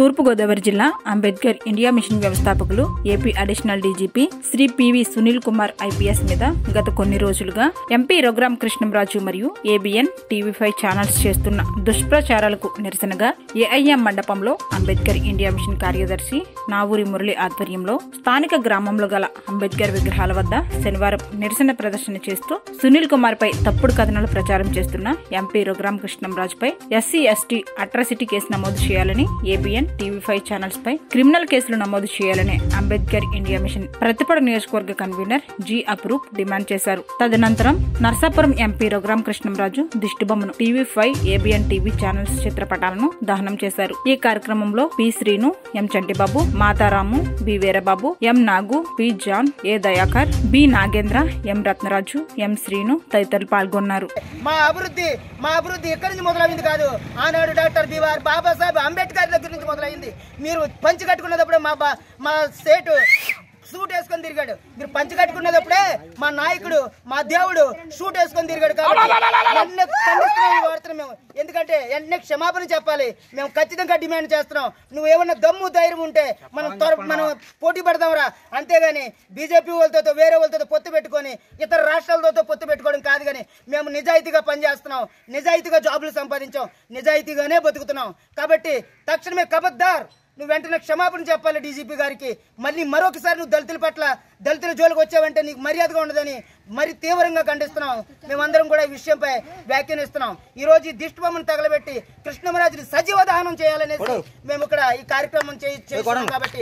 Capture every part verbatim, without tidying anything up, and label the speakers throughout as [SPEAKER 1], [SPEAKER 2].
[SPEAKER 1] తూర్పు గోదావరి జిల్లా Ambedkar India mission వ్యవస్థాపకులు AP additional DGP Shri PV Sunil Kumar IPS మీద గత కొన్ని రోజులుగా ఎంపీ రఘురామ కృష్ణంరాజు మరియు ఏబిఎన్ టీవీ ఫైవ్ ఛానల్స్ చేస్తున్న దుష్ప్రచారాలకు నిరసనగా ఏఐఎం మండపంలో అంబేద్కర్ ఇండియా మిషన్ కార్యదర్శి నావూరి మురళి ఆధ్వర్యంలో స్థానిక గ్రామంలో గల అంబేద్కర్ విగ్రహాల వద్ద శనివారం నిరసన ప్రదర్శన చేస్తూ సునీల్ కుమార్ పై తప్పుడు కథనాలు ప్రచారం చేస్తున్న ఎంపీ రఘురామ కృష్ణంరాజుపై ఎస్సీ ఎస్టీ అట్రాసిటీ కేసు నమోదు చేయాలని ఏబిఎన్ టీవీ ఫైవ్ ఛానల్స్ పై క్రిమినల్ కేసులు నమోదు చేయాలని అంబేద్కర్ ఇండియా మిషన్ ప్రతిపడ నియోజకవర్గ కన్వీనర్ జి అప్రూప్ డిమాండ్ చేశారు. తదనంతరం నర్సాపురం ఎంపీ రఘురామ కృష్ణంరాజు దిష్టిబొమ్మను TV five ABN TV channels చిత్రపటాలను దహనం చేశారు. ఈ కార్యక్రమంలో P Srinu, M Chantibabu, Mataramu, B Veerababu, M Nagu, P John, A Dayakar, B Nagendra, M Ratnaraju, M Srinu తదితరులు పాల్గొన్నారు.
[SPEAKER 2] మా అభివృద్ధి మా అభివృద్ధి ఎక్కడి నుంచి మొదలైంది కాదు, ఆనాడు డాక్టర్ బిఆర్ బాబాసాహెబ్ అంబేద్కర్ దగ్గర నుంచి మొదలైంది. మీరు పంచి కట్టుకున్నప్పుడు మా మా సేటు సూట్ వేసుకొని తిరిగాడు. మీరు పంచి కట్టుకున్నప్పుడే మా నాయకుడు, మా దేవుడు షూట్ వేసుకొని తిరిగాడు. కాబట్టి వాడుతున్నాం మేము. ఎందుకంటే వెంటనే క్షమాపణ చెప్పాలి. మేము ఖచ్చితంగా డిమాండ్ చేస్తున్నాం. నువ్వు ఏమన్నా దమ్ము ధైర్యం ఉంటే మనం మనం పోటీ పడదాంరా, అంతేగాని బీజేపీ వాళ్ళతో వేరే వాళ్ళతో పొత్తు పెట్టుకొని ఇతర రాష్ట్రాలతో పొత్తు పెట్టుకోవడం కాదు. కానీ మేము నిజాయితీగా పనిచేస్తున్నాం, నిజాయితీగా జాబులు సంపాదించాం, నిజాయితీగానే బతుకుతున్నాం. కాబట్టి తక్షణమే కబద్దార్ నువ్వు వెంటనే క్షమాపణ చెప్పాలి డీజీపీ గారికి. మళ్ళీ మరొకసారి నువ్వు దళితుల పట్ల దళితుల జోలికి వచ్చావంటే నీకు మర్యాదగా ఉండదని మరి తీవ్రంగా ఖండిస్తున్నాం. మేమందరం కూడా ఈ విషయంపై వ్యాఖ్యానిస్తున్నాం. ఈ రోజు ఈ దిష్టిబొమ్మను తగలబెట్టి కృష్ణమరాజుని సజీవ దహనం చేయాలనేసి మేము ఇక్కడ ఈ కార్యక్రమం చేస్తున్నాం. కాబట్టి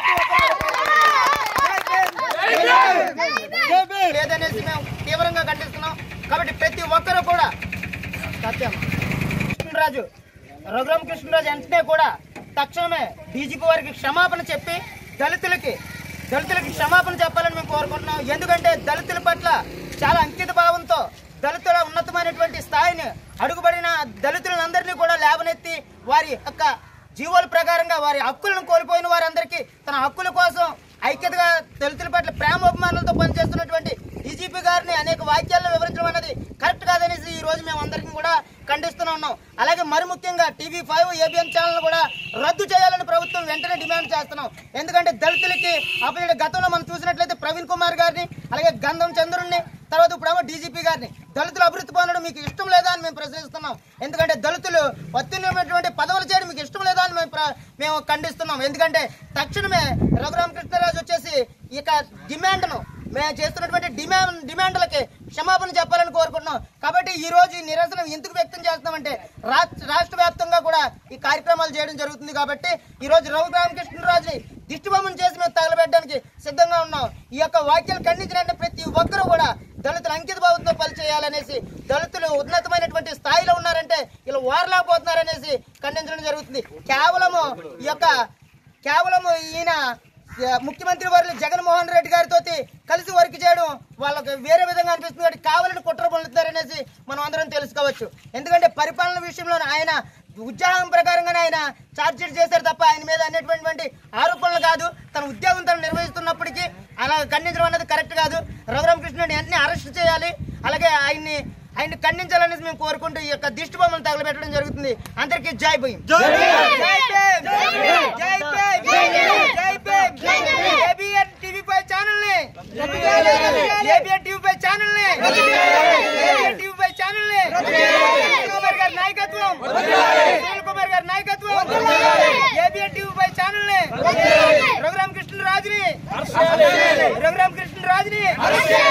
[SPEAKER 2] లేదనేసి మేము తీవ్రంగా ఖండిస్తున్నాం. కాబట్టి ప్రతి ఒక్కరూ కూడా సత్యం కృష్ణరాజు రఘురామ కృష్ణరాజు వెంటనే కూడా తక్షణమే డీజీపీ వారికి క్షమాపణ చెప్పి దళితులకి దళితులకి క్షమాపణ చెప్పాలని మేము కోరుకుంటున్నాం. ఎందుకంటే దళితుల పట్ల చాలా అంకిత భావంతో దళితుల ఉన్నతమైనటువంటి స్థాయిని అడుగుబడిన దళితులందరినీ కూడా లేవనెత్తి వారి యొక్క జీవోల ప్రకారంగా వారి హక్కులను కోల్పోయిన వారందరికీ తన హక్కుల కోసం ఐక్యతగా దళితుల పట్ల ప్రేమోభిమానాలతో పనిచేస్తున్నటువంటి డీజీపీ గారిని అనేక వాక్యాల్లో వివరించడం అనేది కరెక్ట్ కాదనేసి ఈ రోజు మేము అందరికీ కూడా ఖండిస్తూనే ఉన్నాం. అలాగే మరి ముఖ్యంగా టీవీ ఫైవ్ ఏబిఎన్ ఛానల్ కూడా రద్దు చేయాలని ప్రభుత్వం వెంటనే డిమాండ్ చేస్తున్నాం. ఎందుకంటే దళితులకి అప్పుడు గతంలో మనం చూసినట్లయితే ప్రవీణ్ కుమార్ గారిని, అలాగే గంధం చంద్రుడిని, తర్వాత ఇప్పుడేమో డీజీపీ గారిని దళితులు అభివృద్ధి పొందడం మీకు ఇష్టం లేదా అని మేము ప్రశ్నిస్తున్నాం. ఎందుకంటే దళితులు అత్యున్నతమైనటువంటి పదవులు చేయడం మీకు ఇష్టం లేదా అని మేము మేము ఖండిస్తున్నాం. ఎందుకంటే తక్షణమే రఘురామ కృష్ణరాజు వచ్చేసి ఇక డిమాండ్ను మేము చేస్తున్నటువంటి డిమాండ్ డిమాండ్లకి క్షమాపణ చెప్పాలని కోరుకుంటున్నాం. కాబట్టి ఈ రోజు ఈ నిరసన ఎందుకు వ్యక్తం చేస్తున్నామంటే రాష్ట్ర వ్యాప్తంగా కూడా ఈ కార్యక్రమాలు చేయడం జరుగుతుంది. కాబట్టి ఈ రోజు రఘురామ కృష్ణరాజుని దిష్టిబొమ్మను చేసి మేము తగలబెట్టడానికి సిద్ధంగా ఉన్నాం. ఈ యొక్క వాక్యాలు ఖండించినట్టు ప్రతి ఒక్కరూ కూడా దళితులు అంకిత భావంతో పనిచేయాలనేసి, దళితులు ఉన్నతమైనటువంటి స్థాయిలో ఉన్నారంటే ఇలా వారలేకపోతున్నారనేసి ఖండించడం జరుగుతుంది. కేవలము ఈ యొక్క కేవలము ఈయన ముఖ్యమంత్రి వారు జగన్మోహన్ రెడ్డి గారితో కలిసి వర్క్ చేయడం వాళ్ళకి వేరే విధంగా అనిపిస్తుంది. కాబట్టి కావాలని కుట్ర పొందుతారనేసి మనం అందరం తెలుసుకోవచ్చు. ఎందుకంటే పరిపాలన విషయంలో ఆయన ఉద్యోగం ప్రకారంగానే ఆయన ఛార్జ్ షీట్ చేశారు తప్ప ఆయన మీద అనేటువంటి ఆరోపణలు కాదు. తన ఉద్యోగం తను నిర్వహిస్తున్నప్పటికీ అలా ఖండించడం అనేది కరెక్ట్ కాదు. రఘురామ కృష్ణుడిని వెంటనే అరెస్ట్ చేయాలి, అలాగే ఆయన్ని ఆయన్ని ఖండించాలనేసి మేము కోరుకుంటూ ఈ యొక్క దిష్టి బొమ్మను తగలబెట్టడం జరుగుతుంది. అందరికీ జై భీమ్, జై భీమ్, జై Bhim. ABN TV five channel ని ఏబిఎన్ టీవీ ఫైవ్ ఛానల్ ని ఏబిఎన్ టీవీ ఫైవ్ ఛానల్ ని కుమార్ గారి నాయకత్వం సునీల్ కుమార్ గారి నాయకత్వం ఏబిఎన్ టీవీ ఫైవ్ ఛానల్ ని రఘురామ కృష్ణరాజుని రఘురామ కృష్ణరాజుని